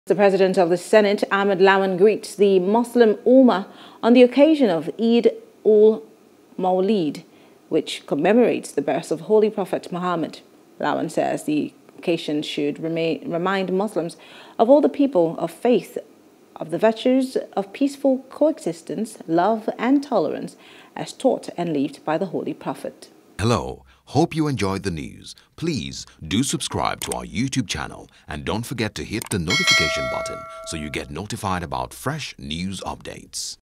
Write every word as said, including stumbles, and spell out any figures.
The President of the Senate, Ahmad Lawan, greets the Muslim Ummah on the occasion of Eid-Ul-Mawlid, which commemorates the birth of Holy Prophet Muhammad. Lawan says the occasion should remain, remind Muslims of all the people of faith of the virtues of peaceful coexistence, love and tolerance as taught and lived by the Holy Prophet. Hello, hope you enjoyed the news. Please do subscribe to our YouTube channel and don't forget to hit the notification button so you get notified about fresh news updates.